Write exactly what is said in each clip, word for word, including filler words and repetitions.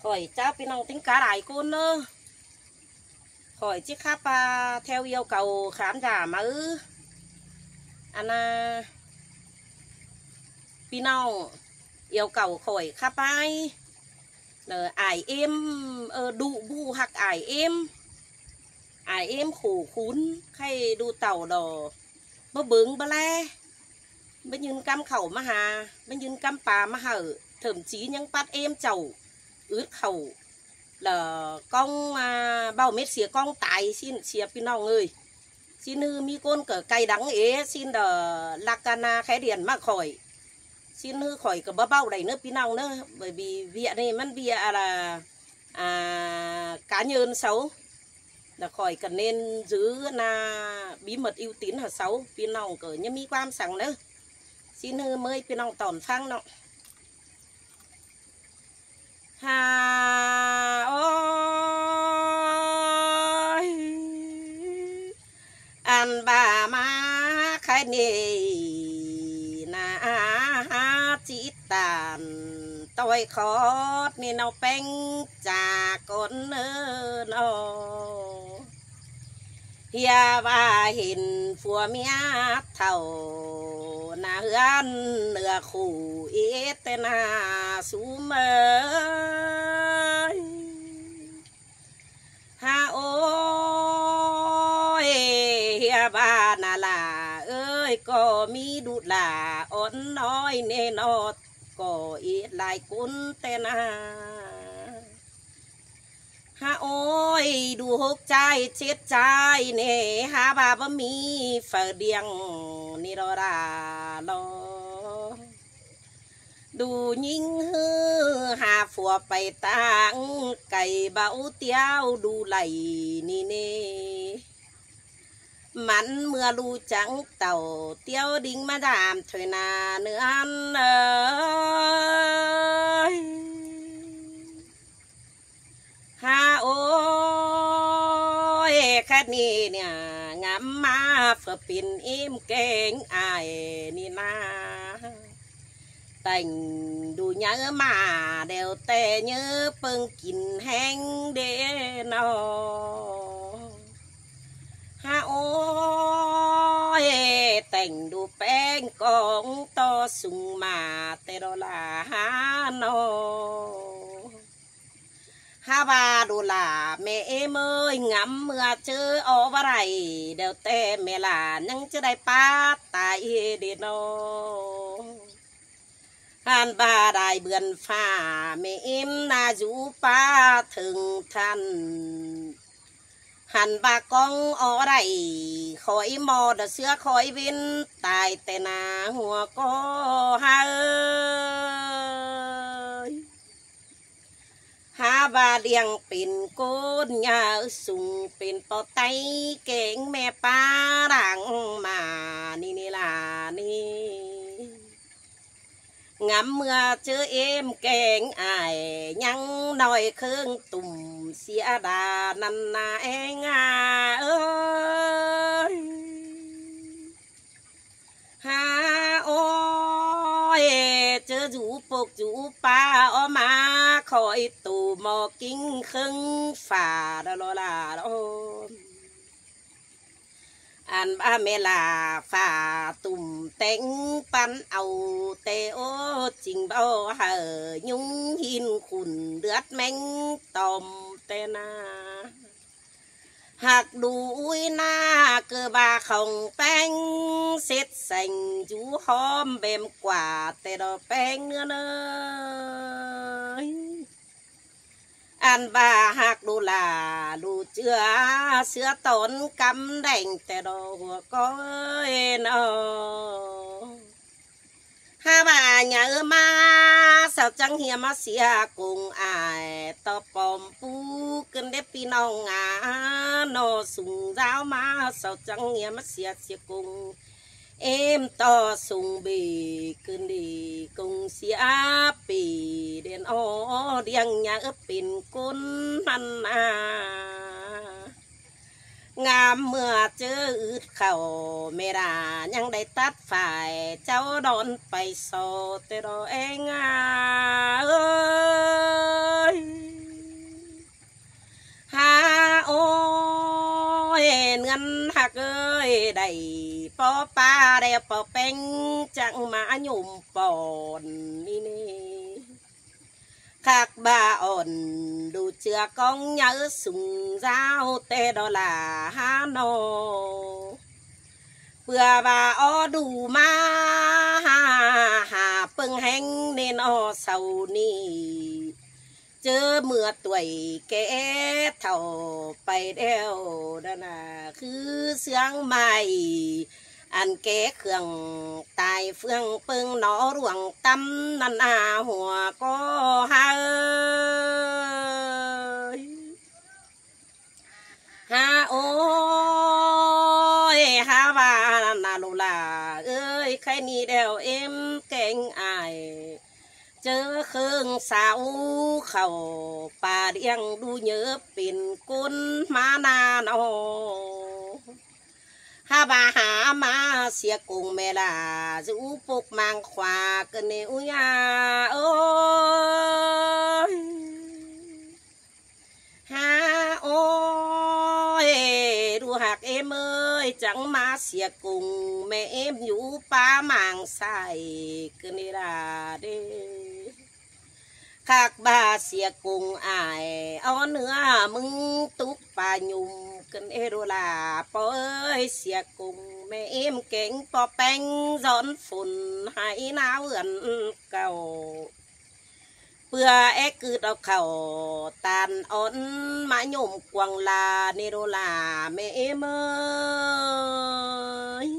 khỏi cháuพี่น้องtính cá đại côn nữa khỏi chiếc khắp à, theo yêu cầu khán giả mà ư anh à,พี่น้องyêu cầu khỏi khắp ai là ải em ờ, đủ bu hoặc ải em ải em khổ khún hay đu tàu đò bơ bướng bơ le bên những cam khẩu mà hà bên những cam pà mà hở thậm chí những bát em chầu ướt khẩu là con à, bao mét xía con tài xin xíaพี่น้องơi xin hư mi côn cỡ cây đắng ế xin đờ lacana khé điền mà khỏi xin hư khỏi cỡ bao bao đầy nướcพี่น้องnữa bởi vì viện nàyมันbia là à, cá nhân xấu là khỏi cần nên giữ là bí mật ưu tín hả xấuพี่น้องcỡ như mi quan sáng nữa xin hư mớiพี่น้องtòn phăng nọ hà ôi ăn bà má khai nề na chỉ tàn tôi khó nên nó bánh trà con nơ nó hia và hình phùa mía thầu na hươn nửa khủ ít tên na sú mơ ha ôi hia ba na là ơi có mi đút là ôn nói nên nó có ít lại cún tên na ha ôi đu hốc trai chết trai nè ha bà bấm mi phở đieng ni đó ra lo đu nhinh hư hà phùa bày tang cày bão tiêu đu lầy ni nè mắn mưa lu trắng tàu tiêu đinh mà giảm thời nà nữa ăn ơi ha ôi khách nè nè ngắm má phở pin im kênh ai nè na tình đủ nhớ mà đều tê nhớ bưng kín hang để nó ha ôi tình đủ bén con to sung mà tê đó là ha nó ha ba đồ là mẹ em ơi ngắm mưa chứ ở vào đây đều tê mẹ là những chứ đây ba tại để nó han ba đại bươn pha mẹ em na rú ba thường thân hàn ba con ở đây khỏi mò đợt xưa khỏi viên tài tê na hùa có ha ơi ha ba đieng pin côn nhà sùng pin po tay kén mẹ pa đằng mà ni ni là ni ngắm mưa chứ em kén ai nhăng nói khương tùm xia đà năn na em à ơi ha ôi chứ rủ phục rủ pa ô má khỏi tù mò kinh khưng phà đó là đó anh ba mẹ là phà tùm tên pan ầu tê ô trình bao hở nhung hin khùn đứt manh tòm tê na hạc đuôi na cơ ba không bánh xếp xanh chú hôm bềm quả tê đò bánh nữa nơi ăn ba hạc đu là đu chưa sữa tốn cắm đành tê đò của có nó ha bà nhà ma sao chẳng hiểm mà xia cùng ai to bom pu cơn đẹp pi nong à nó sùng giáo mà sao chẳng hiểm mà xia xia cùng em to sùng bì cơn đi cùng xia bì đến ô điang nhà ấp pin côn ăn à ngam mưa chớ ướt khẩu mẹ đà nhang đầy tát phải cháu đón bay sò tê đồ anh à ơi ngân hạc ơi đầy po pa đẹp po bánh chẳng mà nhùm bòn đi nè các bà ổn đủ chưa con nhớ sùng dao tê đó là hà nô bữa bà ở đủ ma hà hà bưng hành nên ở sầu ni chớ mưa tuổi kẻ thầu bay đeo đó là cứ sáng mai ăn kẻ khương tài phương phương nó ruộng tâm năn à hòa có ha ơi ha ôi ha bà nà lù là ơi khai ni đeo em kênh ai chớ khương sao khẩu bà điang đu nhớ pin côn má na nó ha bà hà má xia cùng mẹ là giữ phục mang khoa cơn nếu nhà ơi ha ôi đu hạc em ơi chẳng má xia cùng mẹ em nhú ba mang xài cơn là đi các bà xia cùng ai ở nữa mừng túc bà nhung cân ê đô là bó ơi xia cùng mẹ em kén bó bánh giòn phun hãy nào ẩn cầu bữa ế cứ đọc khẩu tàn ổn mãi nhôm quăng là nê đô là mẹ em ơi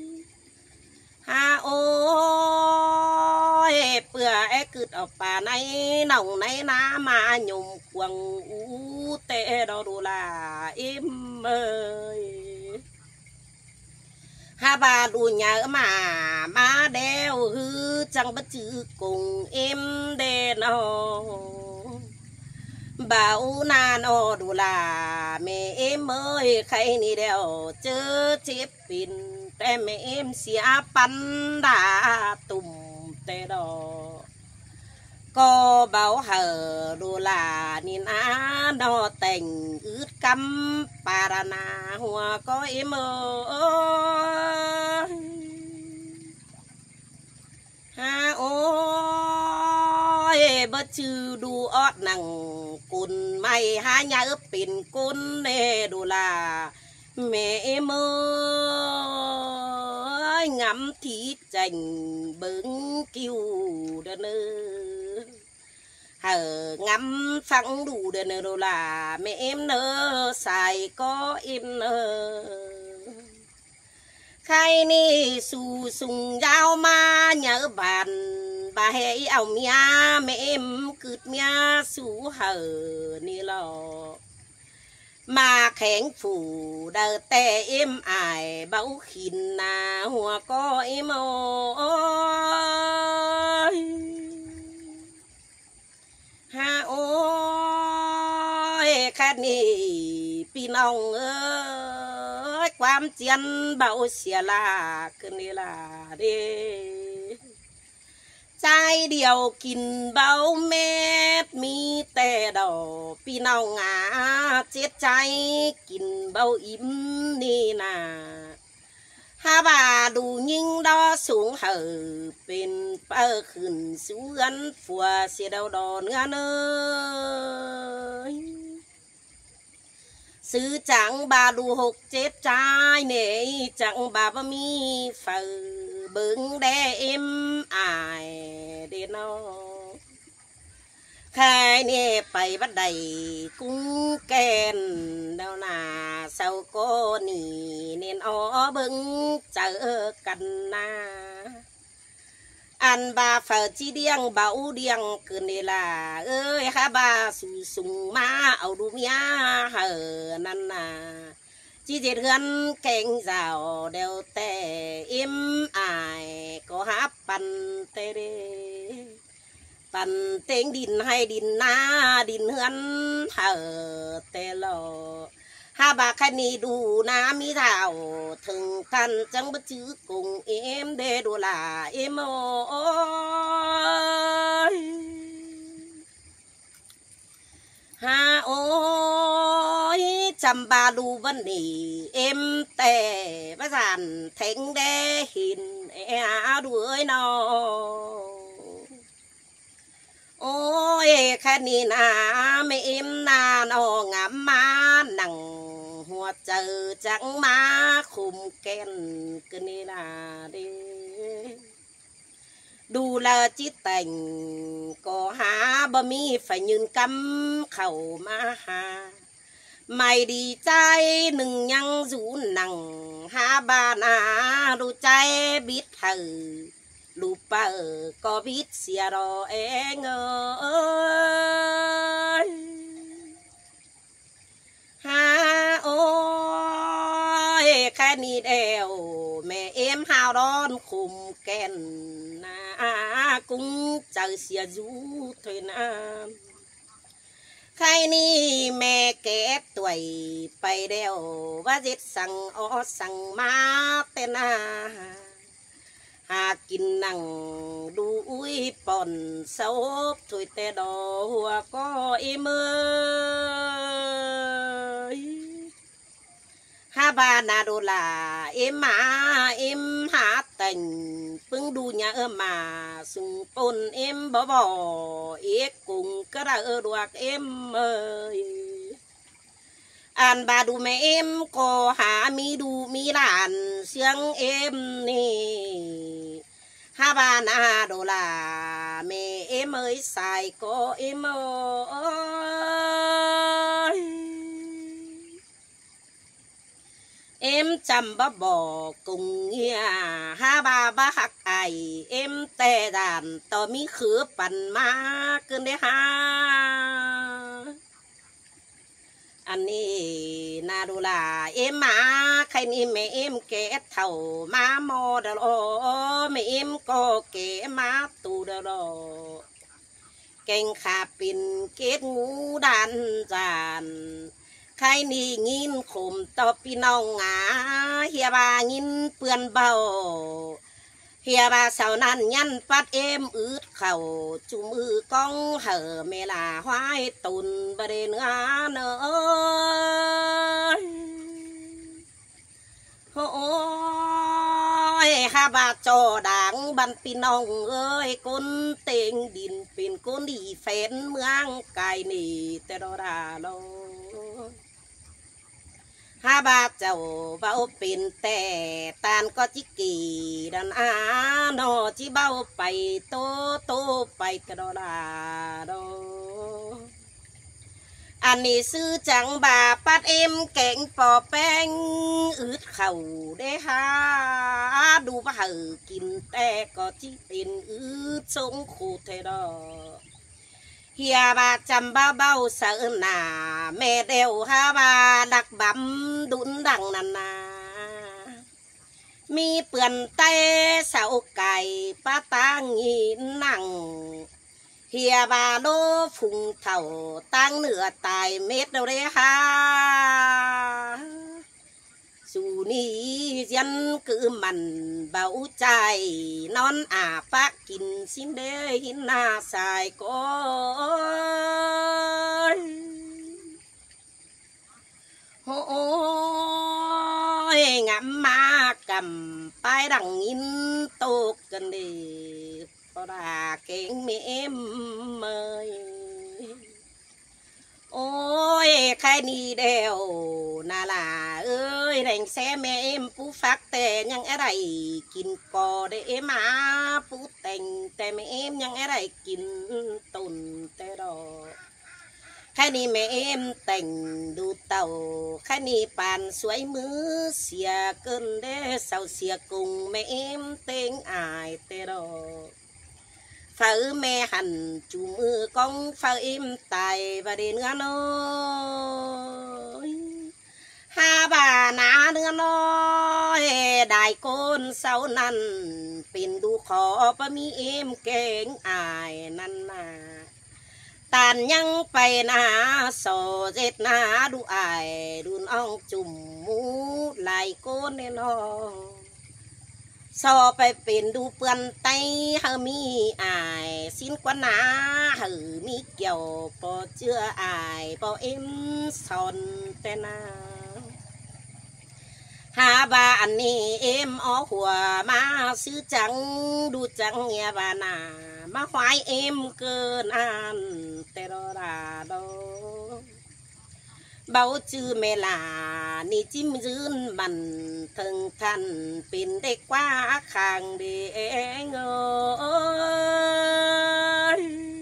ha ôi bữa ế cứ đọc bà này nồng này ná mà nhôm quăng ú tê đô đô là em ơi ha bà đu nhớ mà má đeo hư chẳng bất chữ cùng em đê nó bảo na nó đu là mẹ em ơi khay ni đeo chớ chép pin té mẹ em xia bắn đã tùm tê đó có bảo hờ đu là nín á nó tình ướt cắm parana hoa có em ơi ha ôi bất chư đu ót nằng cùn mày ha nhà ướp pin côn nè đu là mẹ em ơi ngắm thịt chành bứng kêu đơn ơi hờ ngắm phẳng đủ đơn ơi đồ là mẹ em nơ xài có em nơ khai ni su sùng dao ma nhớ bàn bà hệ ảo mía mẹ em cướt mía su hờ ni lo mà khen phủ đờ tè em ai bảo khinh na hoa có em ơi ha ôi khát ni pi nong ơi quam chiên bảo xia là cái này là đi trái điều kín bao mét mi tè đầu pi nào ngã chết trái kín bao im nè nà ha bà đủ nhưng đó xuống hở bên bờ khẩn xuống gắn phùa xe đầu đò nữa nơi sư chẳng bà đủ hộp chết trái nè chẳng bà bà mi phở bưng đe em ai để nó khai nè phải bắt đầy cung kèn đâu là sau cô nì nên ó bưng chở cần na ăn bà phở chi đieng bảo đieng cứ nè là ơi ha bà sù sùng má ẩu đu mía hở năn à chỉ dệt gần cành rào đều tè im ai có háp bàn tê đê bàn tên đìn hay đìn na đìn hươn hở tê lò ha bà khai ni đủ na mi thảo thường thân chẳng bất chữ cùng em đê đồ là em ơi ha ôi จำบาลูบันนี่เอ็มแต่ประสานแทงแดหินเอ้าด้วยนอโอ้ยแค่นี้นะไม่เอ็มนานองามมาหนังหัวเจอจังมาคุมแกนกันนี่นะเด้ดูแลจิตแต่งก็หาบ่มีไฟยืนกำเข้ามาหาไม่ดีใจหนึ่งยังสูนหนังหาบานาดูใจบิดเธอลูกเปิดก็บิดเสียรอเองเอ้ยหาโอ้ยแค่นี้เดียวแม่เอ็มหาวร้อนคุมแกนนากุ้งเจอเสียจูถอยน้ำใครนี่แม่แก่ตัวไปเดียวว่าเจ็ดสั่งออสั่งมาเต้นอาหากินนั่งดูอุ้ยป่อนเสาบถอยแต่ดอหัวก็อีเมยฮาบานาโดลาเอ็มมาเอ็มหาแต่งปึ้งดูญาเอมาสุงปนเอ็มบ่บ่เอ็กกุงกระเอดวกเอ็มเอ้ยอันบาดูแม่เอ็มก็หามีดูมีหลานเสียงเอ็มนี่ฮาบานาโดลาแม่เอ็มเอ้ยใส่ก็เอ็มเอ้ยเอ็มจำบ่บอกกุงเฮียฮาบาบาหักไอเอ็มแต่ด่านต่อมีคือปั่นมาเกินได้ฮาอันนี้นาดูลาเอ็มมาใครนี่แม่เอ็มแก่เท่ามาโมดลอแม่เอ็มก็แก่มาตูดลอเก่งขาปินเกตงูดันจานใครนี่งินขมต่อพี่น้องงาเฮียบางินเปื่อนเบาเฮียบาเสานั้นยันปัดเอ็มอืดเข่าจุมือกองเหอเมลาห้อยตุนบริเนื้อเนยโอ้ยข้าบาจอดังบันพี่น้องเอ้ยคนเต็งดินเป็นคนดีเฟ้นเมืองไกลนี่แต่ดอดาโลฮาบาเจ้าเบาเป็นแต่ตานก็จิกีดันอาโนจิเบาไปโตโตไปกระดาโดอันนี้ซื้อจังบาปัดเอ็มแกงปอแป้งอืดเข่าได้ฮาดูว่าหือกินแต่ก็จิเป็นอืดสงคูเทดอเฮียบาจำบ้าเบ้าเสือหนาแม่เดียวฮาบาดักบัมดุนดังนันนามีเปื่อนเต้เสาไก่ป้าตางหินนั่งเฮียบาโลฟุงเท่าตั้งเหนือตายเม็ดเรฮาสู่นี้ยันคือมันเบาใจนอนอาปากกินสินเดหินนาสายก้อยโอ้ยงามมากำไปดังอินตกกันดีพอดาเก่งเมมเมยโอ้ยใครนี่เดียวนาลาเอ้ยแรงแซ่แม่เอ็มผู้ฟักแต่ยังอะไรกินกอได้เอ็มมาผู้แต่งแต่แม่เอ็มยังอะไรกินตุนแต่ดอกใครนี่แม่เอ็มแต่งดูเต่าใครนี่ปานสวยมือเสียเกินเด้เศร้าเสียกุงแม่เอ็มเต็งอายแต่ดอกฝ่าแม่หันจูมือกองฝ่าเอ็มตายบาดเนื้อน้อยฮาบานาเนื้อน้อยได้โกนเสานั้นเป็นดูขอปะมีเอ็มเก่งอายนั่นนาตานยังไปนาโซเจ็ดนาดูอายดูน้องจุ่มมูไหลโกนเนนอ soไปเป็นดูเปือนไตเฮามีอายสิ้นกว่านาเฮามีเกี่ยวพอเชื่ออายพอเอ็มสอนแต่นาหาบาอันนี้เอ็มออหัวมาซื้อจังดูจังเงียบานามาควายเอ็มเกินอันแต่รอราโดเบาจื้อเมลานี่จิ้มยืนบันถึงท่านเป็นเด็กว่าข้างเด็กเอย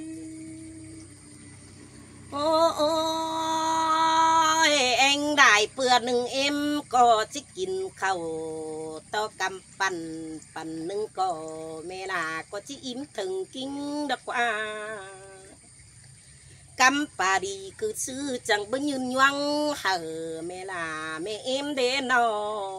โอ้โอ้ยเอ็งได้เปื่อหนึ่งเอ็มก็จะกินข้าวต่อกำปั่นปั่นหนึ่งก็เมลาก็จะอิ่มถึงกินดอกว่ากำปาดีคือซื้อจังบ่ยืนยั้งเฮอเมลาเมเอ็มเดนอ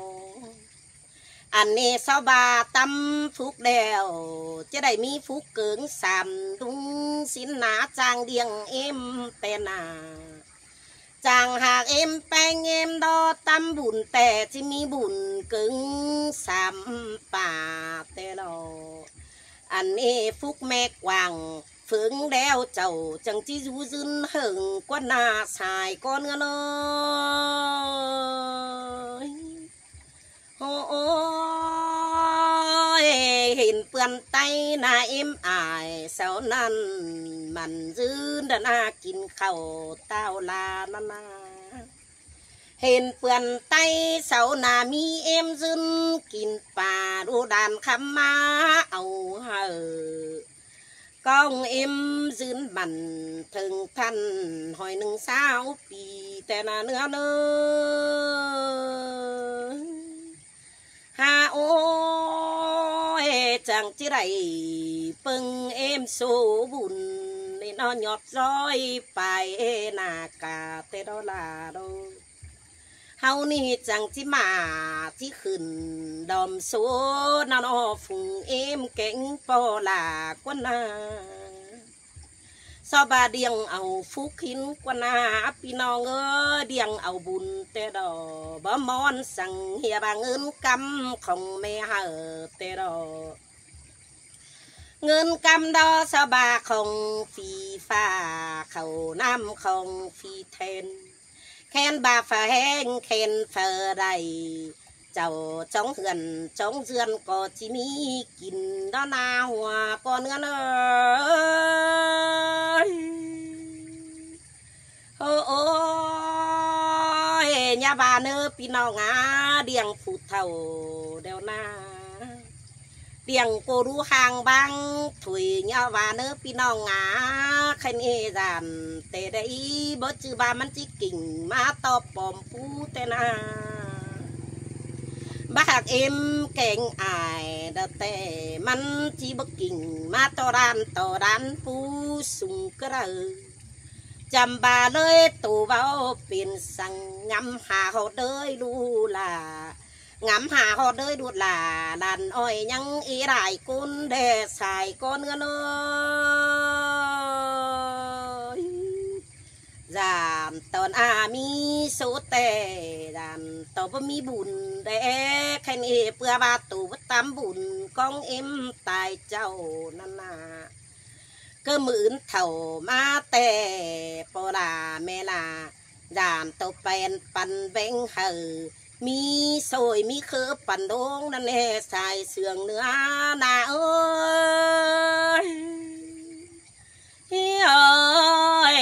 อันนี้สบาตำฟุกเดียวจะได้มีฟุกเกิงสามดุงสินหนาจางเดียงเอ็มแต่นาจางหากเอ็มแป้งเอ็มดอตำบุญแต่ที่มีบุญเกิงสามป่าแต่รออันนี้ฟุกแม่กวางฝึงแล้วเจ้าจังจีจูซึนหึงกว่านาสายก้อนเงินเลยโอ้ยเห็นเปื่อนไตนาเอ็มอายเสานั้นมันยืนดนากินข้าวเต้าลานานาเห็นเปื่อนไตเสานามีเอ็มยืนกินป่าดูดานคำมาเอาเหอกองเอ็มยืนบันถึงท่านหอยหนึ่งสาวปีแต่นาเนื้อเนื้อฮาโอจังจิไรปึงเอ็มโซบุญในนอนหยอดร้อยไปนากาเตโดลาโดเฮานี่จังจิมาที่ขึ้นดอมโซนอนอฟุงเอ็มเก่งปอลากว่านาสบาเดียงเอาฟุกหินกว่านาพี่น้องเออเดียงเอาบุญแต่ดอบ่มอนสั่งเฮียบางเงินกำของแม่เฮอแต่ดอเงินกำดอสบาของฟีฟ้าเขาน้ำของฟีเทนแคนบาฝาแห้งแคนเฟอร์ไรเจ้าจ้องเหือนจ้องเจือนก็จิมีกินด้านาหัวก็เนื้อเนยโอ้โอ้ยยาบาเนื้อพี่น้องอาเดียงผูดเท่าเดียวนาเดียงโกรู้ห่างบางถุยยาบาเนื้อพี่น้องอาใครนี่จันแต่ได้บ่จือบามันจิกิ่งมาตอบปอมผู้แต่นาบากเอ็มเก่งอายดแต่มันจีบกิ่งมาต่อร้านต่อร้านผู้สูงกระจำบาเลยตัวเบาเป็นสั่งงำหาเขาเด้ยดูลางำหาเขาเด้ยดูลาดันอ้อยยังอีไรกุนเดใส่ก้อนเงินเลยจามตอนอามีโซเตจามตอนบ่มีบุญเด้แค่นี้เพื่อบาตูตามบุญกองเอ็มตายเจ้านั่นนาก็มือนเถ่ามาแต่ปลาเมลาจามตบเป็นปันเบงเฮอมีโซยมีคือปันดงนั่นเองใส่เสื่องเนื้อนาเอ้ยเฮ้ย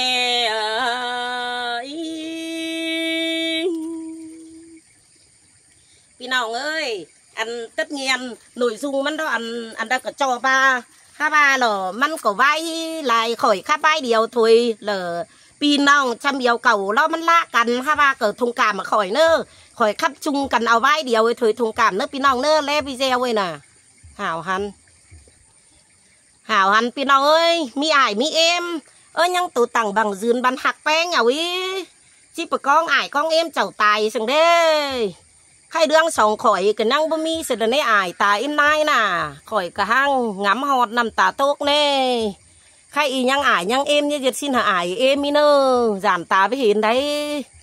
พี่น้องเอ้ยอันtất nhiên nội dungมันđóอันอันđóก็จอba ha ba làมันก็ไว้ลายข่อยข้าใบเดียวถุยเลยพี่น้องจำเดียวเก่าแล้วมันละกันha baเกิดทงกามมาข่อยเนอข่อยคับจุงกันเอาไว้เดียวถุยทงกามเนอพี่น้องเนอเล่พี่เจ้าเว้ยน่ะหาวหันหาวหันพี่น้องเอ้ยมีอ้ายมีเอ็มเอ้ยยังตัวต่างบังยืนบันหักแป้งเอาวิจิปกองอ้ายกองเอ็มเจ้าตายสังเด้ใครเรื่องสองข่อยก็นั่งบ่มีเสร็จในอ้ายตาเอ็มนายน่ะข่อยก็หั่งงำหอดน้ำตาโตกแน่ใครอียังอ้ายยังเอ็มเนี่ยจะสิ้นหาอ้ายเอ็มมีเนอจานตาไปเห็นได้